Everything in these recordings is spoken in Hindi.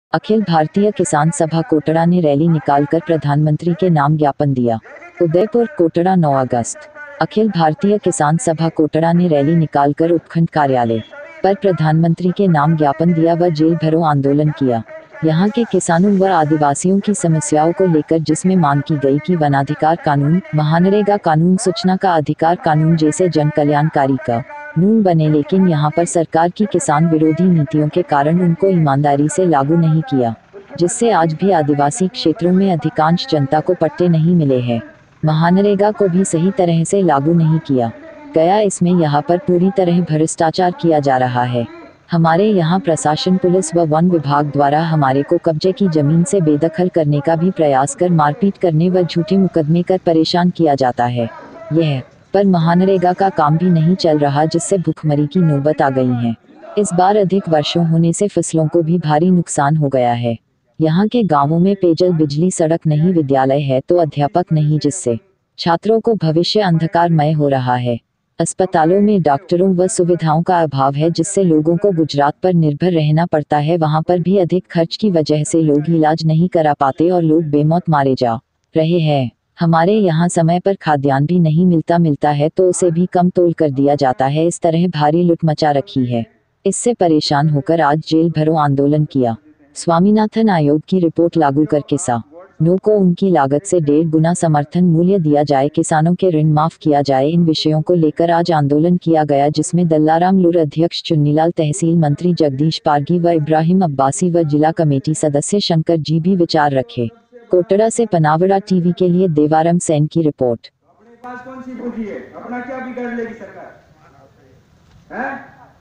अखिल भारतीय किसान सभा कोटड़ा ने रैली निकालकर प्रधानमंत्री के नाम ज्ञापन दिया। उदयपुर कोटड़ा 9 अगस्त। अखिल भारतीय किसान सभा कोटड़ा ने रैली निकालकर उपखंड कार्यालय पर प्रधानमंत्री के नाम ज्ञापन दिया व जेल भरो आंदोलन किया। यहाँ के किसानों व आदिवासियों की समस्याओं को लेकर, जिसमें मांग की गई कि वनाधिकार कानून, महानरेगा कानून, सूचना का अधिकार कानून जैसे जन कल्याणकारी कानून बने, लेकिन यहाँ पर सरकार की किसान विरोधी नीतियों के कारण उनको ईमानदारी से लागू नहीं किया, जिससे आज भी आदिवासी क्षेत्रों में अधिकांश जनता को पट्टे नहीं मिले हैं। महानरेगा को भी सही तरह से लागू नहीं किया गया। इसमें यहाँ पर पूरी तरह भ्रष्टाचार किया जा रहा है। हमारे यहाँ प्रशासन, पुलिस व वन विभाग द्वारा हमारे को कब्जे की जमीन से बेदखल करने का भी प्रयास कर मारपीट करने व झूठे मुकदमे कर परेशान किया जाता है। यह पर महानरेगा का काम भी नहीं चल रहा, जिससे भूखमरी की नौबत आ गई है। इस बार अधिक वर्षों होने से फसलों को भी भारी नुकसान हो गया है। यहाँ के गांवों में पेयजल, बिजली, सड़क नहीं, विद्यालय है तो अध्यापक नहीं, जिससे छात्रों को भविष्य अंधकारमय हो रहा है। अस्पतालों में डॉक्टरों व सुविधाओं का अभाव है, जिससे लोगों को गुजरात पर निर्भर रहना पड़ता है। वहां पर भी अधिक खर्च की वजह से लोग इलाज नहीं करा पाते और लोग बेमौत मारे जा रहे हैं। हमारे यहाँ समय पर खाद्यान्न भी नहीं मिलता है तो उसे भी कम तोल कर दिया जाता है। इस तरह भारी लूट मचा रखी है। इससे परेशान होकर आज जेल भरो आंदोलन किया। स्वामीनाथन आयोग की रिपोर्ट लागू कर किसानों को उनकी लागत से 1.5 गुना समर्थन मूल्य दिया जाए, किसानों के ऋण माफ किया जाए। इन विषयों को लेकर आज आंदोलन किया गया, जिसमें दल्लाराम लूर अध्यक्ष, चुन्नीलाल तहसील मंत्री जगदीश पारगी व इब्राहिम अब्बासी व जिला कमेटी सदस्य शंकर जी भी विचार रखे। कोटड़ा से पनावड़ा टीवी के लिए देवारम सेन की रिपोर्ट। अपने पास कौन सी पूंजी है? अपना क्या बिगाड़ लेगी सरकार? हैं?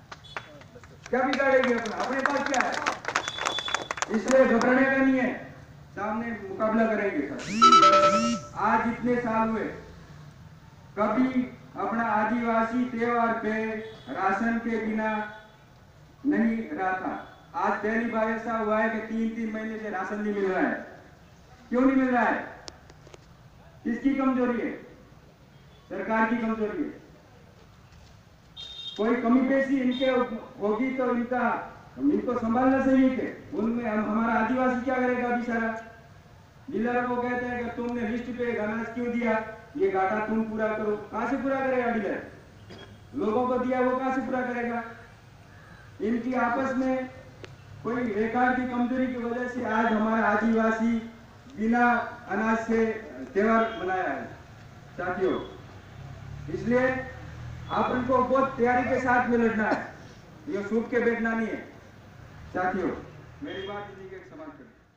क्या बिगाड़ेगी? अपने पास क्या है? इसलिए घबराने का नहीं है, सामने मुकाबला करेंगे सर। आज इतने साल हुए, कभी अपना आदिवासी त्योहार पे राशन के बिना नहीं रहा था। आज पहली बार ऐसा हुआ है कि 3-3 महीने से राशन नहीं मिल रहा है। क्यों नहीं मिल रहा है? किसकी कमजोरी है? सरकार की कमजोरी है। कोई कमी पेशी इनके होगी तो इनको संभालना चाहिए थे। उनमें हमारा आदिवासी क्या करेगा बेचारा? डीलर को कहते हैं कि तुमने लिस्ट पे अनाज क्यों दिया, ये घाटा तुम पूरा करो। कहां से पूरा करेगा डीलर? लोगों को दिया वो कहां से पूरा करेगा? इनकी आपस में कोई रेखाड़ की कमजोरी की वजह से आज हमारा आदिवासी बिना अनाज से त्योहार मनाया है साथियों। इसलिए आप उनको बहुत तैयारी के साथ में लड़ना है, ये सूख के बैठना नहीं है साथियों। मेरी बात इसी के समाप्त करें।